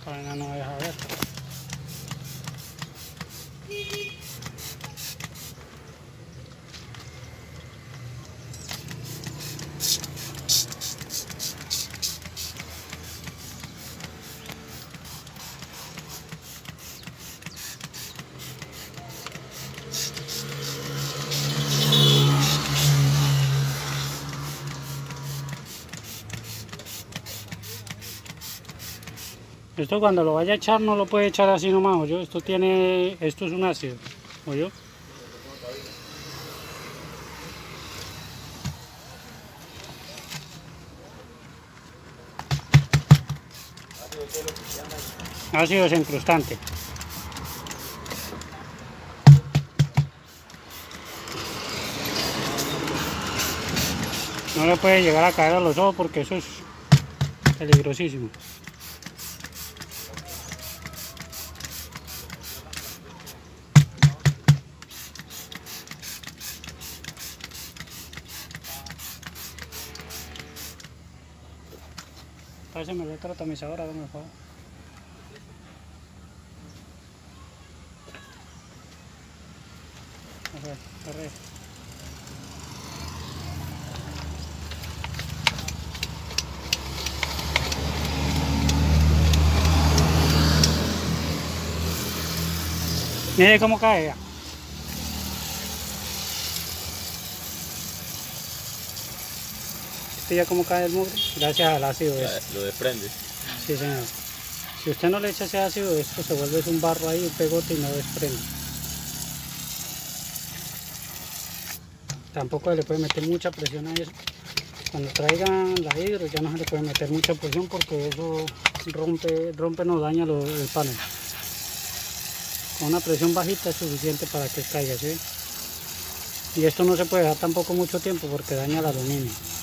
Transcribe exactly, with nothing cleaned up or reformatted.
esta vaina no deja ver. Esto cuando lo vaya a echar no lo puede echar así nomás, ¿oyó? Esto tiene, esto es un ácido, ¿oyó? Ácido desencrustante. No le puede llegar a caer a los ojos porque eso es peligrosísimo. Pásame el otro tamizador, hágame el favor. A ver, corre. Mire cómo cae ya. ¿Viste ya cómo cae el mugre? Gracias al ácido. Lo desprende. Sí, señor. Si usted no le echa ese ácido, esto se vuelve un barro ahí, un pegote y no desprende. Tampoco se le puede meter mucha presión a eso. Cuando traigan la hidro ya no se le puede meter mucha presión porque eso rompe, rompe no daña lo, el panel. Con una presión bajita es suficiente para que caiga, ¿sí? Y esto no se puede dejar tampoco mucho tiempo porque daña el aluminio.